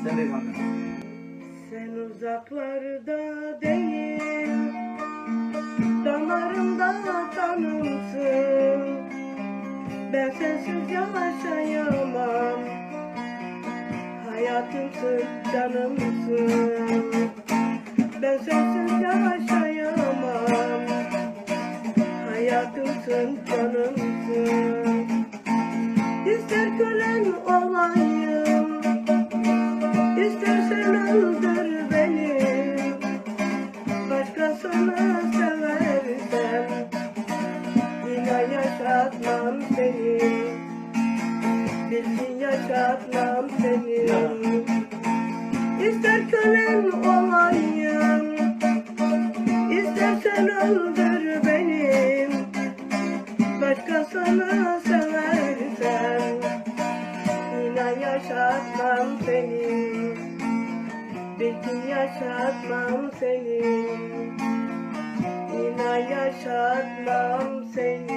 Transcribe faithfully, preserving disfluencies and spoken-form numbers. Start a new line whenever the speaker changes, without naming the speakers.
Sen de kanka.
Sen uzaklarda değil, damarımda kanımsın. Ben sensiz yaşayamam, hayatımsın, canımsın. Ben sensiz yaşayamam, hayatımsın, canımsın. İster kölen olayım, İstersen öldür beni, başkasını seversem yine yaşatmam seni, bilsin yaşatmam seni. İster kölen olayım, istersen öldür beni, başkasını seversem yine yaşatmam seni, bilsin yaşatmam seni, yine yaşatmam seni.